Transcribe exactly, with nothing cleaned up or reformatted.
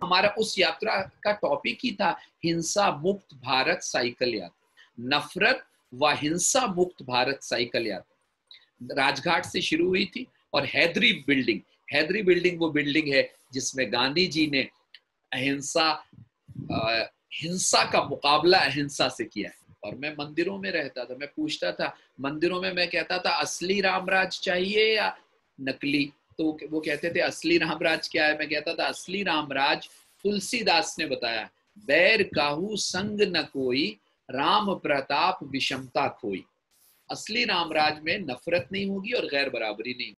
हमारा उस यात्रा का टॉपिक ही था हिंसा मुक्त भारत साइकिल यात्रा, नफरत व हिंसा मुक्त भारत साइकिल यात्रा राजघाट से शुरू हुई थी। और हैदरी बिल्डिंग, हैदरी बिल्डिंग वो बिल्डिंग है जिसमें गांधी जी ने अहिंसा हिंसा का मुकाबला अहिंसा से किया है। और मैं मंदिरों में रहता था, मैं पूछता था मंदिरों में, मैं कहता था असली रामराज चाहिए या नकली, तो वो कहते थे असली रामराज क्या है? मैं कहता था असली रामराज तुलसीदास ने बताया, बैर काहू संग न कोई, राम प्रताप विषमता खोई। असली रामराज में नफरत नहीं होगी और गैर बराबरी नहीं।